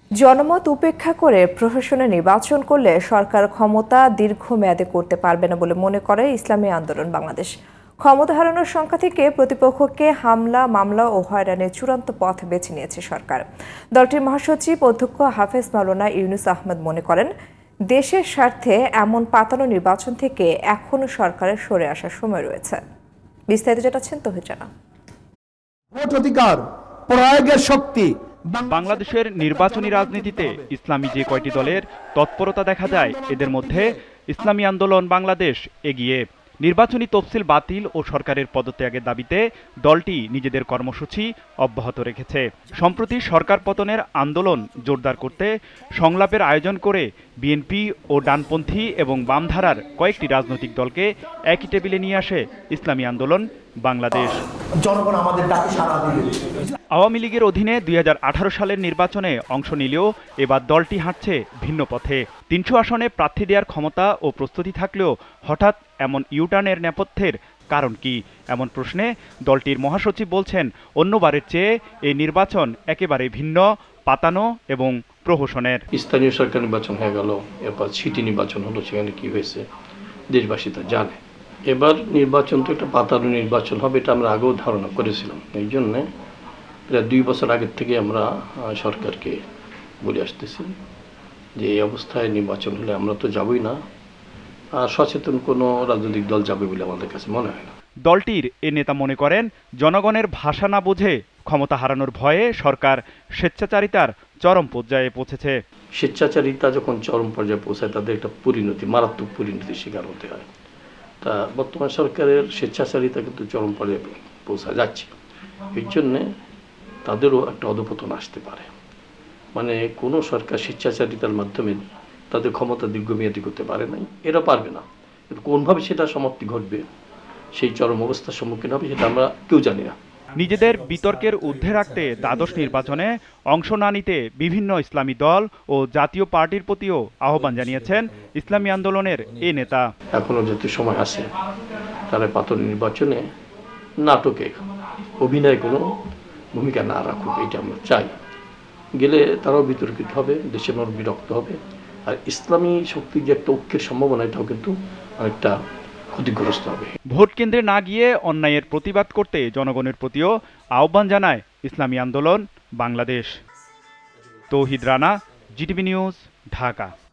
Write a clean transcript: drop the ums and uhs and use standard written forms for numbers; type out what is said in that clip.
জনমত উপেক্ষা করে প্রশাসনে নির্বাচন করলে সরকার ক্ষমতা দীর্ঘমেয়াদে করতে পারবে না বলে মনে করে ইসলামী আন্দোলন বাংলাদেশ। ক্ষমতা হারানোর সংখ্যা থেকে প্রতিপক্ষকে হামলা, মামলা ও হয়রানির চূড়ান্ত পথ বেছে নিয়েছে সরকার। দলটির মহাসচিব অধ্যক্ষ হাফেজ মাওলানা ইউনুস আহমেদ মনে করেন, দেশের স্বার্থে এমন পাতানো নির্বাচন থেকে এখনো সরকারের সরে আসার সময় রয়েছে। বিস্তারিত জানাচ্ছেন তৌহিদ রানা। ভোট অধিকার প্রয়োগের শক্তি বাংলাদেশের নির্বাচনী রাজনীতিতে ইসলামী যে কয়টি দলের তৎপরতা দেখা যায়, এদের মধ্যে ইসলামী আন্দোলন বাংলাদেশ এগিয়ে। নির্বাচনী তফসিল বাতিল ও সরকারের পদত্যাগের দাবিতে দলটি নিজেদের কর্মসূচি অব্যাহত রেখেছে। সম্প্রতি সরকার পতনের আন্দোলন জোরদার করতে সংলাপের আয়োজন করে বিএনপি ও ডানপন্থী এবং বামধারার কয়েকটি রাজনৈতিক দলকে একই টেবিলে নিয়ে আসে ইসলামী আন্দোলন বাংলাদেশ। জনগণ আমাদের ডাকে সাড়া দিবে। আওয়ামী লীগের অধীনে 2018 সালের নির্বাচনে অংশ নিলেও এবার দলটি হাঁটছে ভিন্ন পথে। 300 আসনে প্রার্থী দেওয়ার ক্ষমতা ও প্রস্তুতি থাকলেও হঠাৎ এমন ইউটার্নের নেপথ্যের কারণ কি? এমন প্রশ্নে দলটির মহাসচিব বলছেন, অন্যবারের চেয়ে এই নির্বাচন একেবারে ভিন্ন, পাতানো এবং প্রহসনের। স্থানীয় সরকার নির্বাচন হয়ে গেল, এরপর সিটি নির্বাচন হলো, সেখানে কি হয়েছে দেশবাসী তা জানে। এবার নির্বাচন তো একটা পাতানো নির্বাচন হবে, এটা আমরা আগেও ধারণা করেছিলাম। এই জন্যে প্রায় 2 বছর আগের থেকে আমরা সরকারকে বলে আসতেছি যে এই অবস্থায় নির্বাচন হলে আমরা তো যাবই না, আর সচেতন কোনো রাজনৈতিক দল যাবে বলে আমাদের কাছে মনে হয় না। দলটির এ নেতা মনে করেন, জনগণের ভাষা না বুঝে ক্ষমতা হারানোর ভয়ে সরকার স্বেচ্ছাচারিতার চরম পর্যায়ে পৌঁছেছে। স্বেচ্ছাচারিতা যখন চরম পর্যায়ে পৌঁছায়, তাদের একটা পরিণতি, মারাত্মক পরিণতির শিকার হতে হয়। তা বর্তমান সরকারের স্বেচ্ছাচারিতা কিন্তু চরম পর্যায়ে পৌঁছা যাচ্ছে। এই জন্যে তাদেরও একটা অধঃপতন আসতে পারে। মানে কোনো সরকার স্বেচ্ছাচারিতার মাধ্যমে তাদের ক্ষমতা দীর্ঘমেয়াদী করতে পারে নাই, এরা পারবে না। কিন্তু কোনভাবে সেটা সমাপ্তি ঘটবে, সেই চরম অবস্থার সম্মুখীন হবে, সেটা আমরা কেউ জানি না। নিজেদের বিতর্কের ঊর্ধ্বে রাখতে দ্বাদশ নির্বাচনে অংশ না নিতে বিভিন্ন ইসলামী দল ও জাতীয় পার্টির প্রতিও আহ্বান জানিয়েছেন ইসলামী আন্দোলনের এ নেতা। এখনো যেহেতু সময় আছে, তারা পাতানো নির্বাচনে নাটকে অভিনয় কোনো ভূমিকা না রাখুক, এটা আমরা চাই। গেলে তারাও বিতর্কিত হবে, দেশের মানুষ বিরক্ত হবে, আর ইসলামী শক্তির যে একটা ঐক্যের সম্ভাবনা, এটাও কিন্তু অনেকটা ক্ষতিগ্রস্ত হবে। ভোট কেন্দ্রে না গিয়ে অন্যায়ের প্রতিবাদ করতে জনগণের প্রতিও আহ্বান জানায় ইসলামী আন্দোলন বাংলাদেশ। Touhid Rana, GTV news, Dhaka.